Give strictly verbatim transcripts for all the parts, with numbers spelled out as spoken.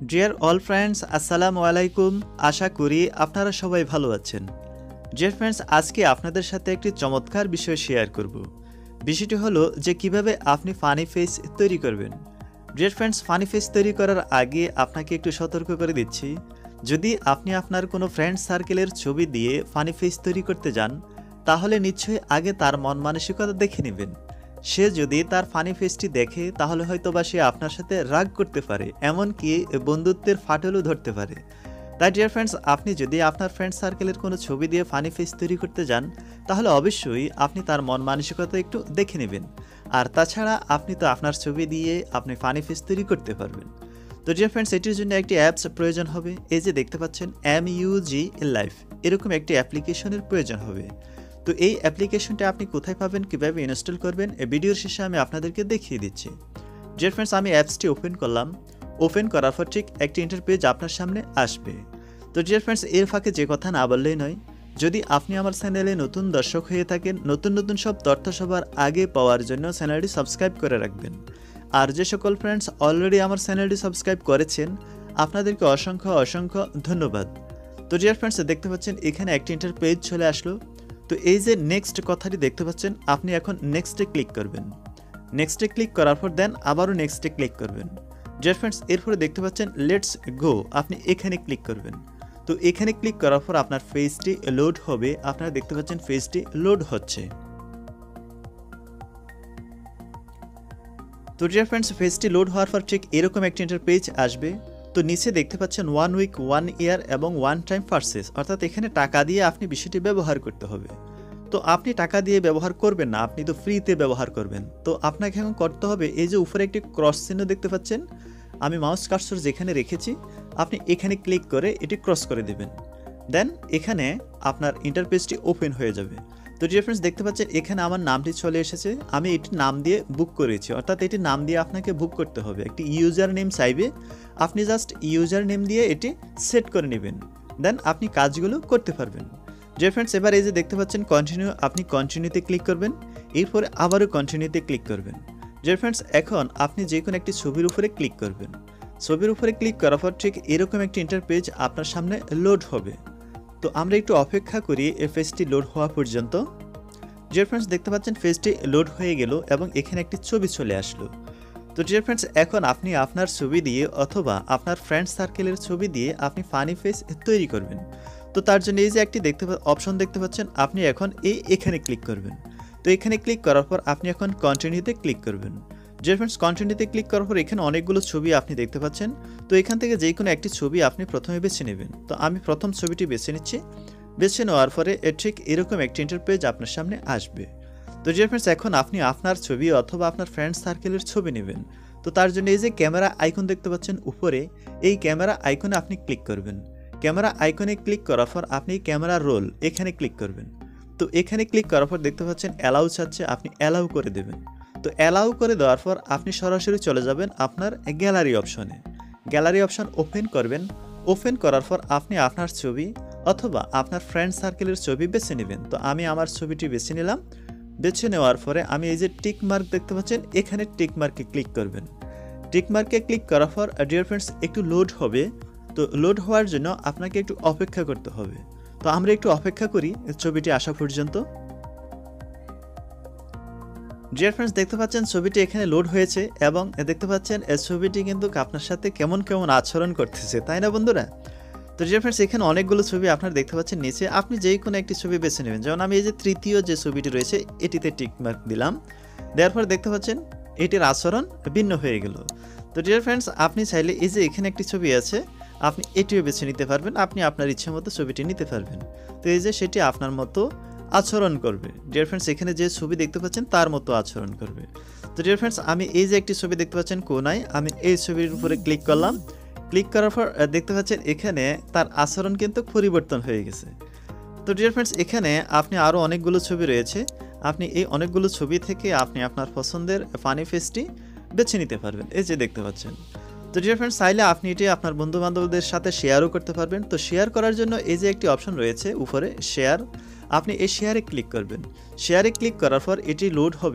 Deer all friends, আসসালামু আলাইকুম। আশা করি আপনারা সবাই ভালো আছেন। ডিয়ার ফ্রেন্ডস, আজকে আপনাদের সাথে একটি চমৎকার বিষয় শেয়ার করব। বিষয়টি হলো যে কিভাবে আপনি ফানি ফেস তৈরি করবেন। ডিয়ার ফ্রেন্ডস, ফানি ফেস তৈরি করার আগে আপনাকে একটু সতর্ক করে দিচ্ছি, যদি আপনি আপনার কোনো ফ্রেন্ড সার্কেলের ছবি দিয়ে ফানি ফেস তৈরি করতে যান, তাহলে নিশ্চয়ই আগে তার মন মানসিকতা দেখে নেবেন। সে যদি তার ফানি ফেসটি দেখে তাহলে হয়তো বা সে আপনার সাথে রাগ করতে পারে, এমনকি বন্ধুত্বের ফাটলও ধরতে পারে। তাই ডিয়ার ফ্রেন্ডস, আপনি যদি আপনার ফ্রেন্ড সার্কেলের কোনো ছবি দিয়ে ফানি ফেস তৈরি করতে যান, তাহলে অবশ্যই আপনি তার মন মানসিকতা একটু দেখে নেবেন। আর তাছাড়া আপনি তো আপনার ছবি দিয়ে আপনি ফানি ফেস তৈরি করতে পারবেন। তো ডিয়ার ফ্রেন্ডস, এটির জন্য একটি অ্যাপস প্রয়োজন হবে। এই যে দেখতে পাচ্ছেন এম ইউ জি লাইফ, এরকম একটি অ্যাপ্লিকেশনের প্রয়োজন হবে। তো এই অ্যাপ্লিকেশনটা আপনি কোথায় পাবেন, কীভাবে ইনস্টল করবেন, এই ভিডিওর শেষে আমি আপনাদেরকে দেখিয়ে দিচ্ছি। ডিয়ার ফ্রেন্ডস, আমি অ্যাপসটি ওপেন করলাম। ওপেন করার পর ঠিক একটি ইন্টারপেজ আপনার সামনে আসবে। তো ডিয়ার ফ্রেন্ডস, এর ফাঁকে যে কথা না বললেই নয়, যদি আপনি আমার চ্যানেলে নতুন দর্শক হয়ে থাকেন, নতুন নতুন সব তথ্য সবার আগে পাওয়ার জন্য চ্যানেলটি সাবস্ক্রাইব করে রাখবেন। আর যে সকল ফ্রেন্ডস অলরেডি আমার চ্যানেলটি সাবস্ক্রাইব করেছেন, আপনাদেরকে অসংখ্য অসংখ্য ধন্যবাদ। তো ডিয়ার ফ্রেন্ডস, দেখতে পাচ্ছেন এখানে একটি ইন্টারপেজ চলে আসলো। তো এই যে নেক্সট কথাটি দেখতে পাচ্ছেন, আপনি এখন নেক্সটে ক্লিক করবেন। নেক্সটে ক্লিক করার পর দেন আবারও নেক্সটে ক্লিক করবেন। ডিয়ার ফ্রেন্ডস, এরপরে দেখতে পাচ্ছেন লেটস গো, আপনি এখানে ক্লিক করবেন। তো এখানে ক্লিক করার পর আপনার ফেসটি লোড হবে। আপনারা দেখতে পাচ্ছেন ফেসটি লোড হচ্ছে। তো ডিয়ার ফ্রেন্ডস, ফেসটি লোড হওয়ার পর ঠিক এরকম একটি ইন্টারপেজ আসবে। তো নিচে দেখতে পাচ্ছেন ওয়ান উইক, ওয়ান ইয়ার এবং ওয়ান টাইম পারচেজ, অর্থাৎ এখানে টাকা দিয়ে আপনি বিষয়টি ব্যবহার করতে হবে। তো আপনি টাকা দিয়ে ব্যবহার করবেন না, আপনি তো ফ্রিতে ব্যবহার করবেন। তো আপনাকে এখন করতে হবে, এই যে উপরে একটি ক্রস চিহ্ন দেখতে পাচ্ছেন, আমি মাউস কার্সর যেখানে রেখেছি, আপনি এখানে ক্লিক করে এটি ক্রস করে দেবেন। দেন এখানে আপনার ইন্টারপেজটি ওপেন হয়ে যাবে। তো ডিয়ার ফ্রেন্ডস, দেখতে পাচ্ছেন এখানে আমার নামটি চলে এসেছে। আমি এটির নাম দিয়ে বুক করেছি, অর্থাৎ এটির নাম দিয়ে আপনাকে বুক করতে হবে। একটি ইউজার নেম চাইবে, আপনি জাস্ট ইউজার নেম দিয়ে এটি সেট করে নেবেন। দেন আপনি কাজগুলো করতে পারবেন। ডিয়ার ফ্রেন্ডস, এবার এই যে দেখতে পাচ্ছেন কন্টিনিউ, আপনি কন্টিনিউতে ক্লিক করবেন। এরপরে আবারও কন্টিনিউতে ক্লিক করবেন। ডিয়ার ফ্রেন্ডস, এখন আপনি যে কোনো একটি ছবির উপরে ক্লিক করবেন। ছবির উপরে ক্লিক করার পর ঠিক এরকম একটি ইন্টারপেজ আপনার সামনে লোড হবে। তো আমরা একটু অপেক্ষা করি এই ফেসটি লোড হওয়া পর্যন্ত। ডিয়ার ফ্রেন্ডস, দেখতে পাচ্ছেন ফেসটি লোড হয়ে গেল এবং এখানে একটি ছবি চলে আসলো। তো ডিয়ার ফ্রেন্ডস, এখন আপনি আপনার ছবি দিয়ে অথবা আপনার ফ্রেন্ড সার্কেলের ছবি দিয়ে আপনি ফানি ফেস তৈরি করবেন। তো তার জন্য এই যে একটি দেখতে অপশন দেখতে পাচ্ছেন, আপনি এখন এই এখানে ক্লিক করবেন। তো এখানে ক্লিক করার পর আপনি এখন কন্টিনিউতে ক্লিক করবেন। ডিয়ার ফ্রেন্ডস, কন্টিনিউতে ক্লিক করার পর এখানে অনেকগুলো ছবি আপনি দেখতে পাচ্ছেন। তো এখান থেকে যে কোনো একটি ছবি আপনি প্রথমে বেছে নেবেন। তো আমি প্রথম ছবিটি বেছে নিচ্ছি। বেছে নেওয়ার পরে ঠিক এরকম একটি ইন্টারপেজ আপনার সামনে আসবে। তো ডিয়ার ফ্রেন্ডস, এখন আপনি আপনার ছবি অথবা আপনার ফ্রেন্ড সার্কেলের ছবি নেবেন। তো তার জন্য এই যে ক্যামেরা আইকন দেখতে পাচ্ছেন উপরে, এই ক্যামেরা আইকনে আপনি ক্লিক করবেন। ক্যামেরা আইকনে ক্লিক করার পর আপনি ক্যামেরা রোল এখানে ক্লিক করবেন। তো এখানে ক্লিক করার পর দেখতে পাচ্ছেন অ্যালাউ চাচ্ছে, আপনি অ্যালাউ করে দেবেন। তো অ্যালাউ করে দেওয়ার পর আপনি সরাসরি চলে যাবেন আপনার গ্যালারি অপশনে। গ্যালারি অপশন ওপেন করবেন। ওপেন করার পর আপনি আপনার ছবি অথবা আপনার ফ্রেন্ড সার্কেলের ছবি বেছে নেবেন। তো আমি আমার ছবিটি বেছে নিলাম। বেছে নেওয়ার পরে আমি এই যে টিক মার্ক দেখতে পাচ্ছেন, এখানে টিক মার্কে ক্লিক করবেন। টিক মার্কে ক্লিক করার পর ডিয়ার ফ্রেন্ডস একটু লোড হবে। তো লোড হওয়ার জন্য আপনাকে একটু অপেক্ষা করতে হবে। তো আমরা একটু অপেক্ষা করি ছবিটি আসা পর্যন্ত। ডিয়ার ফ্রেন্ডস, দেখতে পাচ্ছেন ছবিটি এখানে লোড হয়েছে এবং দেখতে পাচ্ছেন এই ছবিটি কিন্তু আপনার সাথে কেমন কেমন আচরণ করতেছে, তাই না বন্ধুরা? তো ডিয়ার ফ্রেন্ডস, এখানে অনেকগুলো ছবি আপনারা দেখতে পাচ্ছেন নিচে, আপনি যেই কোনো একটি ছবি বেছে নেবেন। যেমন আমি এই যে তৃতীয় যে ছবিটি রয়েছে এটিতে টিক মার্ক দিলাম। দেওয়ার পর দেখতে পাচ্ছেন এটির আচরণ ভিন্ন হয়ে গেল। তো ডিয়ার ফ্রেন্ডস, আপনি চাইলে এই যে এখানে একটি ছবি আছে, আপনি এটিও বেছে নিতে পারবেন। আপনি আপনার ইচ্ছে মতো ছবিটি নিতে পারবেন। তো এই যে সেটি আপনার মতো আচরণ করবে। ডিয়ার ফ্রেন্ডস, এখানে যে ছবি দেখতে পাচ্ছেন তার মতো আচরণ করবে। তো ডিয়ার ফ্রেন্ডস, আমি এই যে একটি ছবি দেখতে পাচ্ছেন কোনায়, আমি এই ছবির উপরে ক্লিক করলাম। ক্লিক করার পর দেখতে পাচ্ছেন এখানে তার আচরণ কিন্তু পরিবর্তন হয়ে গেছে। তো ডিয়ার ফ্রেন্ডস, এখানে আপনি আরও অনেকগুলো ছবি রয়েছে। আপনি এই অনেকগুলো ছবি থেকে আপনি আপনার পছন্দের ফানি ফেসটি বেছে নিতে পারবেন। এই যে দেখতে পাচ্ছেন। তো ডিয়ার ফ্রেন্ডস, চাইলে আপনি এটি আপনার বন্ধু বান্ধবদের সাথে শেয়ারও করতে পারবেন। তো শেয়ার করার জন্য এই যে একটি অপশন রয়েছে উপরে শেয়ার, আপনি এই শেয়ারে ক্লিক করবেন। শেয়ারে ক্লিক করার পর এটি লোড হবে।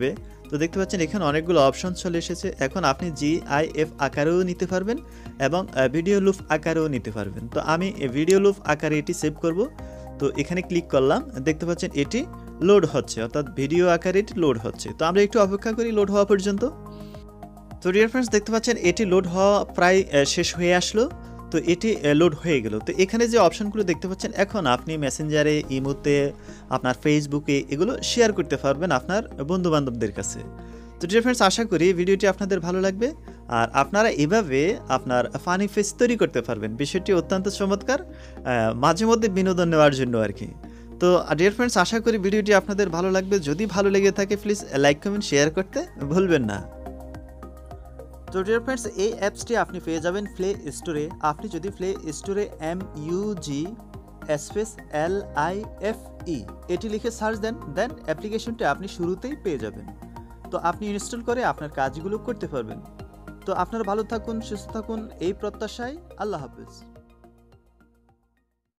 তো দেখতে পাচ্ছেন এখানে অনেকগুলো অপশন চলে এসেছে। এখন আপনি জিআইএফ আকারেও নিতে পারবেন এবং ভিডিও লুপ আকারেও নিতে পারবেন। তো আমি ভিডিও লুপ আকারে এটি সেভ করব। তো এখানে ক্লিক করলাম, দেখতে পাচ্ছেন এটি লোড হচ্ছে, অর্থাৎ ভিডিও আকারে এটি লোড হচ্ছে। তো আমরা একটু অপেক্ষা করি লোড হওয়া পর্যন্ত। তো ডিয়ার ফ্রেন্ডস দেখতে পাচ্ছেন এটি লোড হওয়া প্রায় শেষ হয়ে আসলো। তো এটি লোড হয়ে গেল। তো এখানে যে অপশনগুলো দেখতে পাচ্ছেন, এখন আপনি মেসেঞ্জারে, ইমোতে, আপনার ফেসবুকে এগুলো শেয়ার করতে পারবেন আপনার বন্ধুবান্ধবদের কাছে। তো ডিয়ার ফ্রেন্ডস আশা করি ভিডিওটি আপনাদের ভালো লাগবে আর আপনারা এভাবে আপনার ফানি ফেস তৈরি করতে পারবেন। বিষয়টি অত্যন্ত চমৎকার, মাঝে মধ্যে বিনোদন নেওয়ার জন্য আর কি। তো ডিয়ার ফ্রেন্ডস আশা করি ভিডিওটি আপনাদের ভালো লাগবে। যদি ভালো লেগে থাকে প্লিজ লাইক কমেন্ট শেয়ার করতে ভুলবেন না। তো ডিয়ার ফ্রেন্ডস এই অ্যাপসটি আপনি পেয়ে যাবেন প্লে স্টোরে। আপনি যদি প্লে স্টোরে M U G space L I F E এটি লিখে সার্চ দেন, দেন অ্যাপ্লিকেশনটি আপনি শুরুতেই পেয়ে যাবেন। তো আপনি ইনস্টল করে আপনার কাজগুলো করতে পারবেন। তো আপনারা ভালো থাকুন, সুস্থ থাকুন এই প্রত্যাশায়। আল্লাহ হাফেজ।